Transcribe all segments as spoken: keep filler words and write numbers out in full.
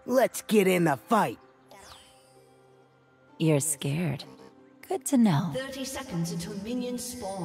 Let's get in the fight. You're scared. Good to know. thirty seconds until minions spawn.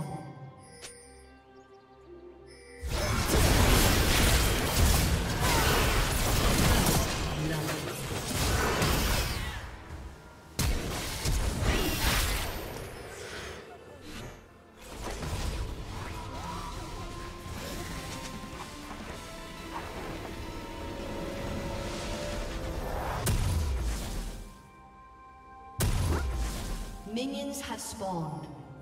Minions have spawned.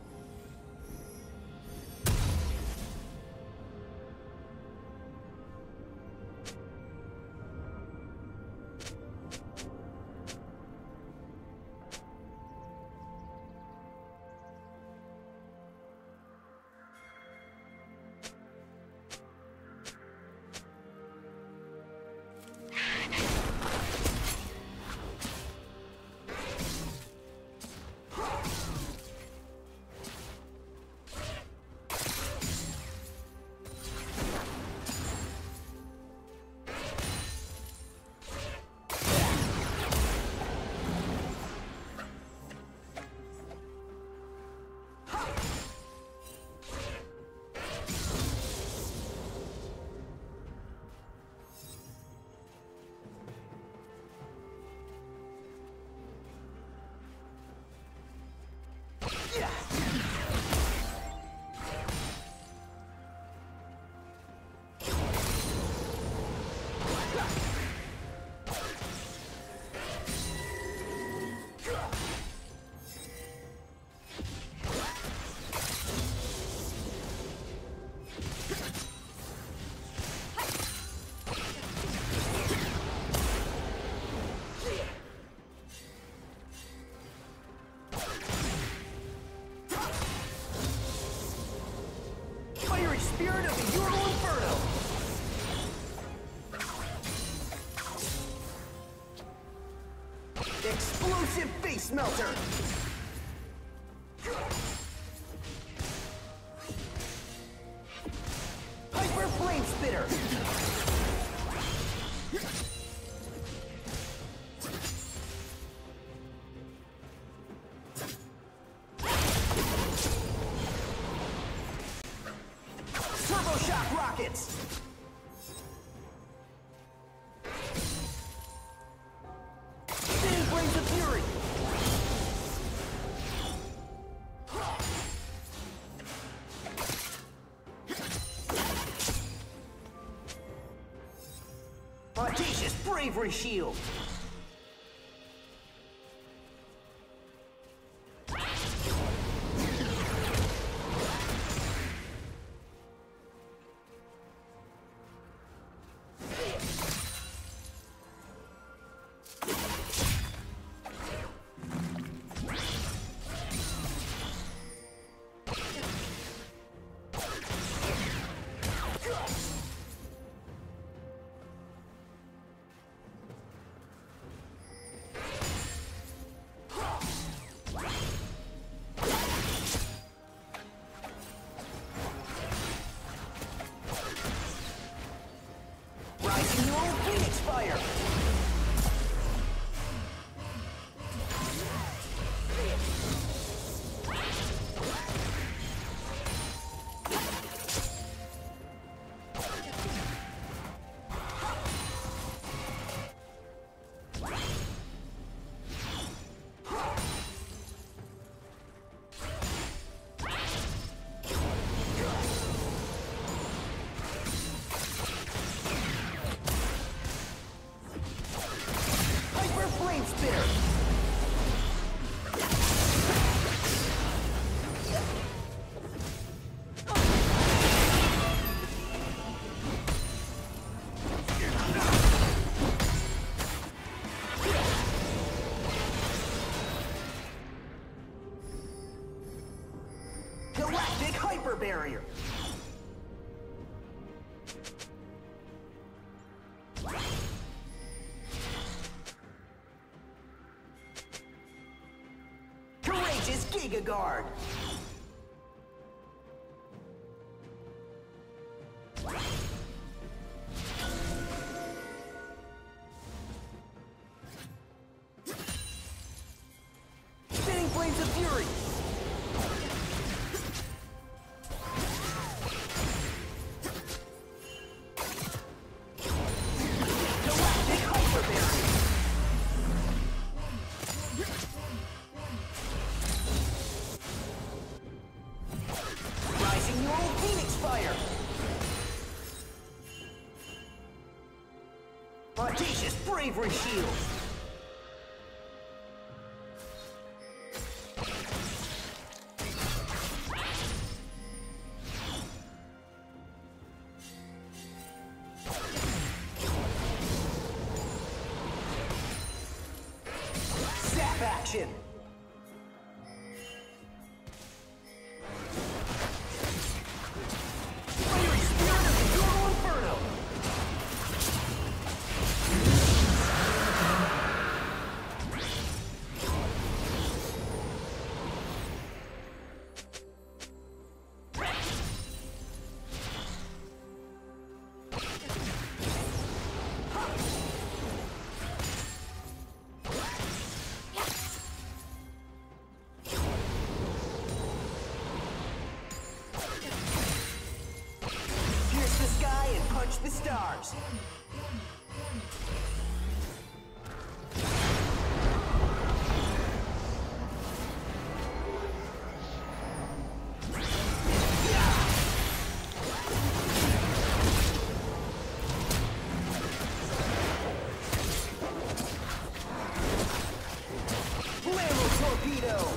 Spirit of the Ural Inferno! Explosive face melter! Hyper flame spitter! Shock rockets! Thin flames of fury! Audacious bravery shield! Rising your own Phoenix Fire! Galactic Hyper Barrier! Courageous Giga Guard! Audacious bravery shield. Zap action. Fiery spirit of the Euro Inferno. Pierce the sky and punch the stars. Flammo torpedo.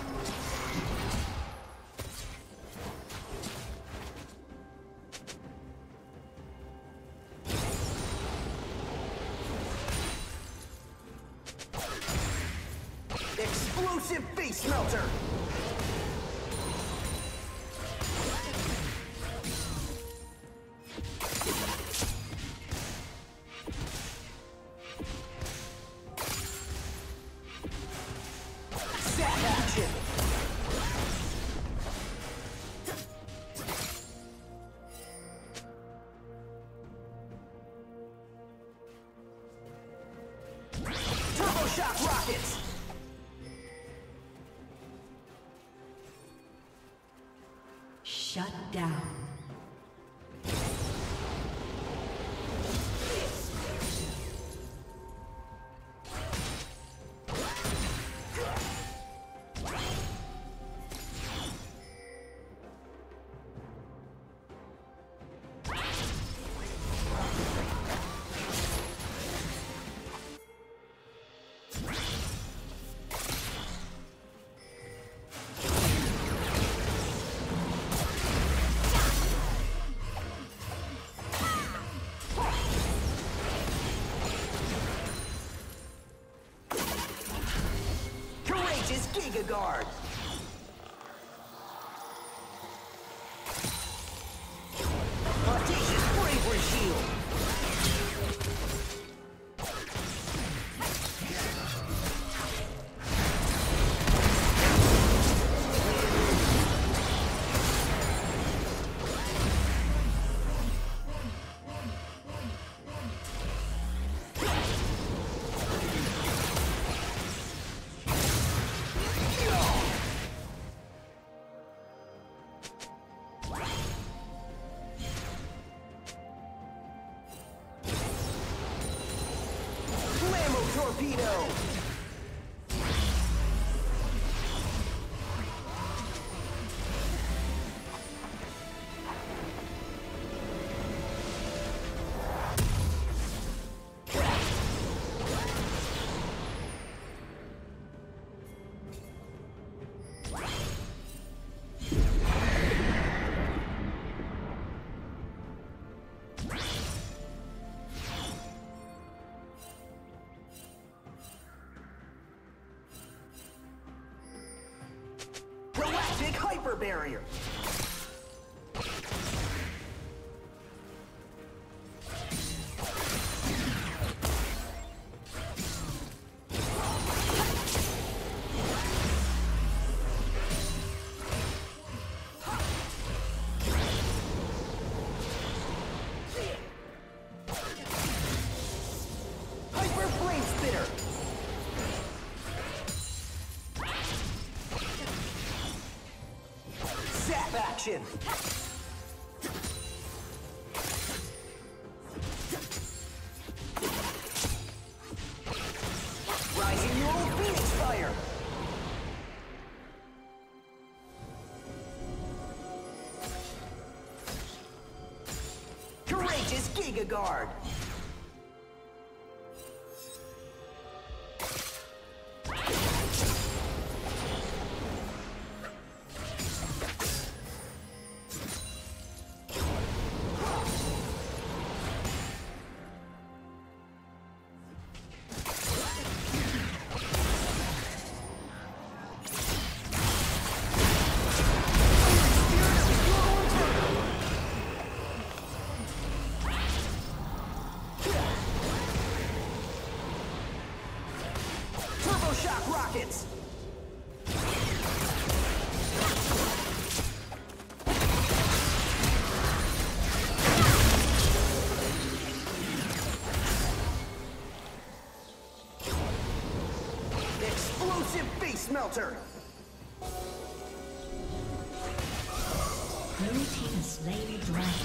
Explosive face melter. Zap action. Turbo shock rockets. Shut down. Courageous Giga Guard. Audacious bravery shield. Flammo torpedo. Galactic hyper barrier. Hyper flame spitter. Zap action. Rising Neural Phoenix Fire. Courageous Giga Guard. rockets! Explosive face melter! Blue team has slain the dragon.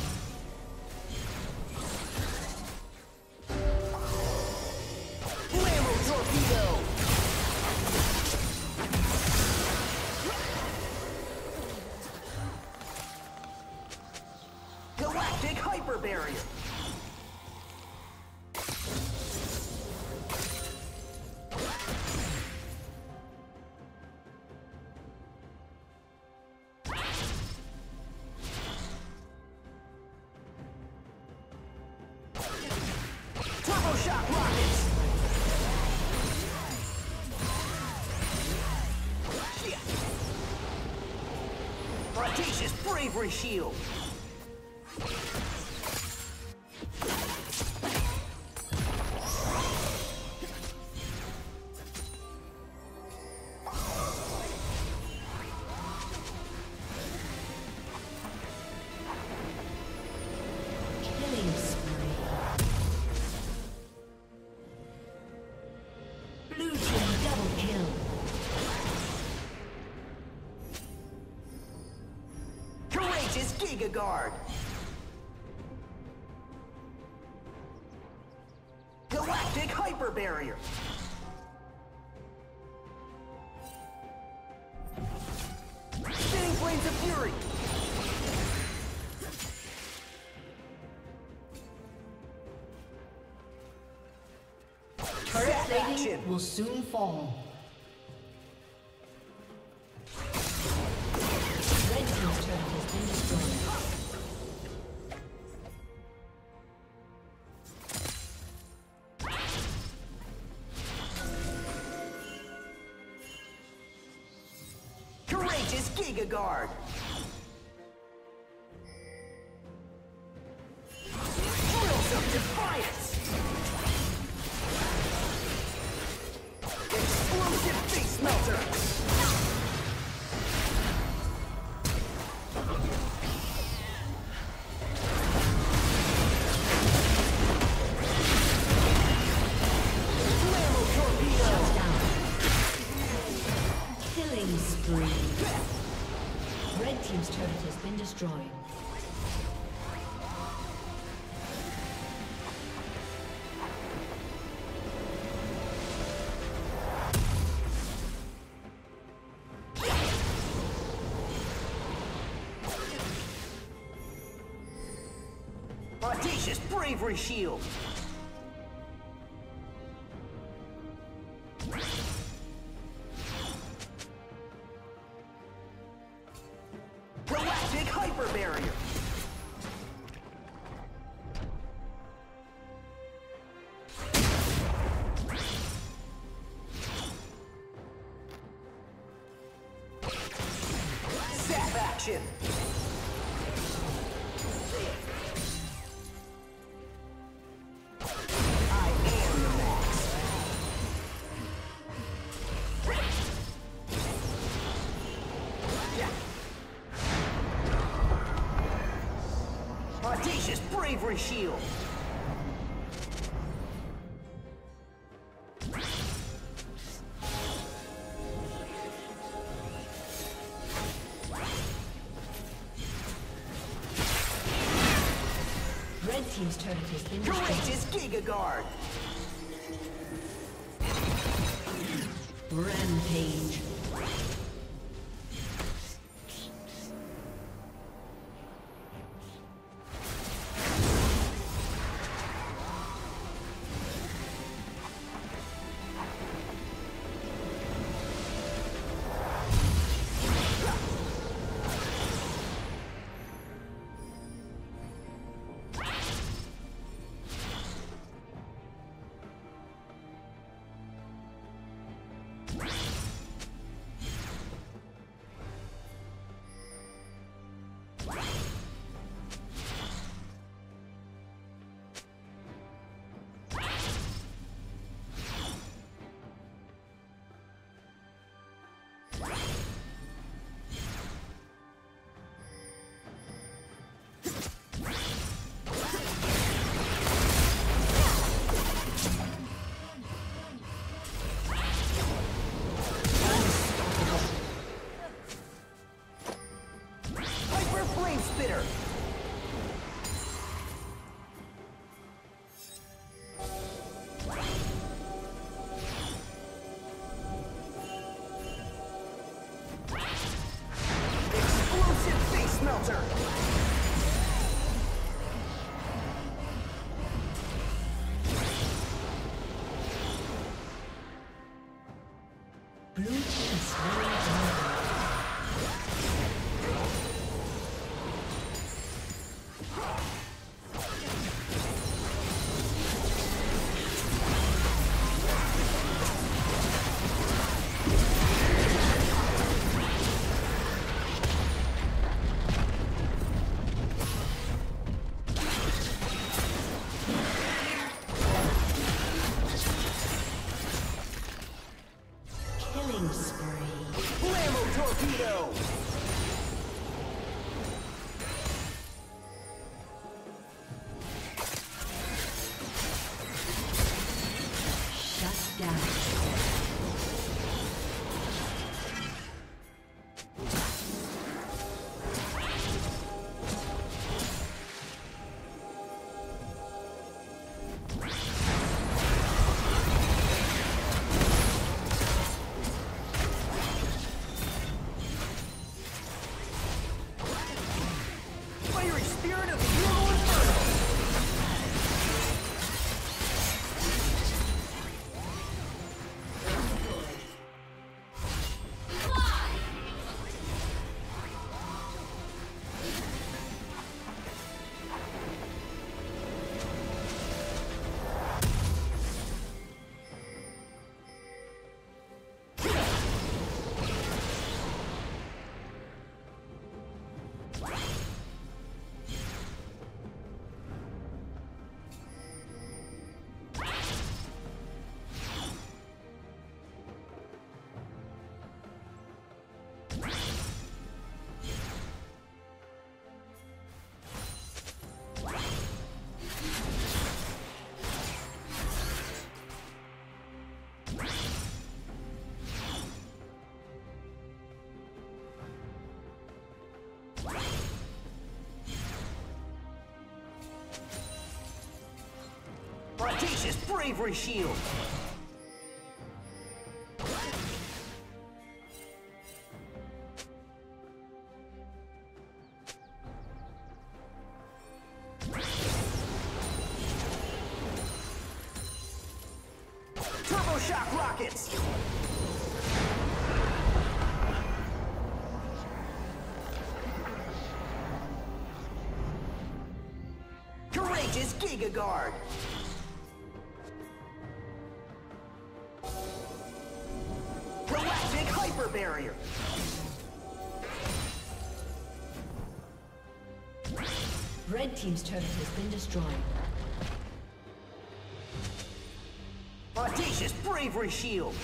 Torpedo! Galactic hyper barrier! Turbo shock rockets! Audacious bravery shield! Killing spree. Blue team double kill. Courageous Giga Guard! Galactic hyper barrier! Spinning flames of fury! Turret Zap plating action! will soon fall. Red team's turret has been destroyed. Courageous Giga Guard! Thrills of defiance! Explosive face melter! Flammo torpedo! Killing spree. Red team's turret has been destroyed. Audacious bravery shield! Galactic hyper barrier! Zap action! I am the max! Audacious bravery shield! Red team's turret has been destroyed. Courageous Giga Guard! Rampage. torpedo. Shut down. Audacious bravery shield. Turbo shock rockets. Courageous Giga Guard. Galactic Hyper Barrier. Red team's turret has been destroyed. Audacious bravery shield.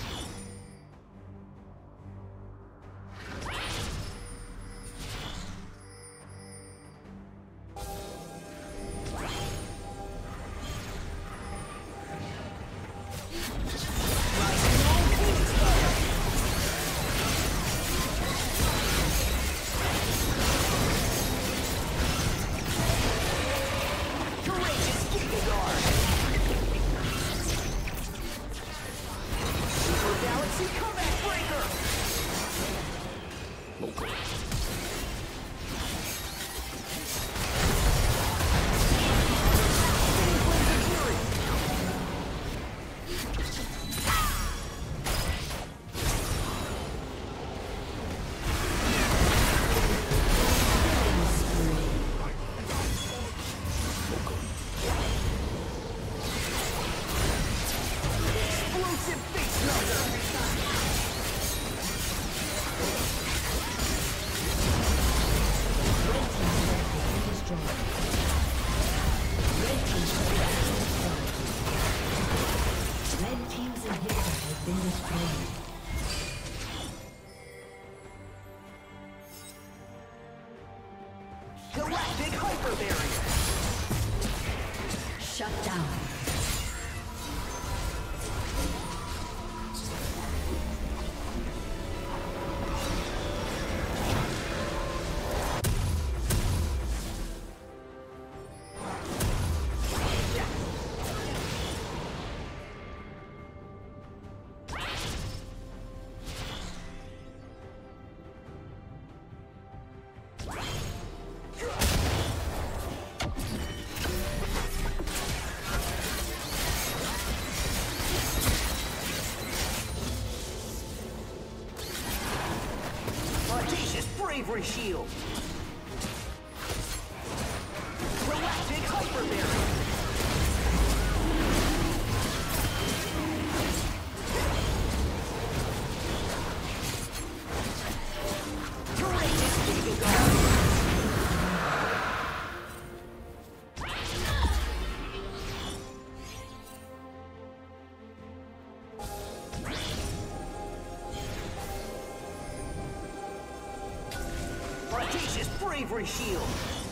Galactic Hyper Barrier. Shut down. Bravery shield. Galactic Hyper Barrier. Courageous Giga Guard. Audacious bravery shield.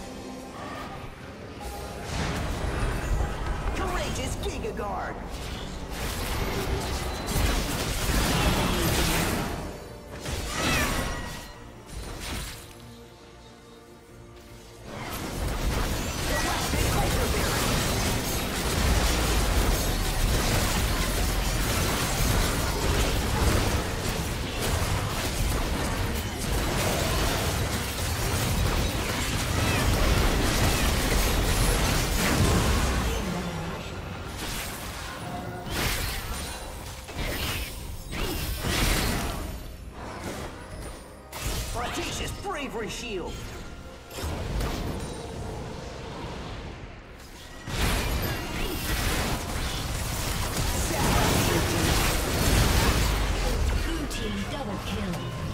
Courageous Giga Guard. Audacious bravery shield. Blue team double kill.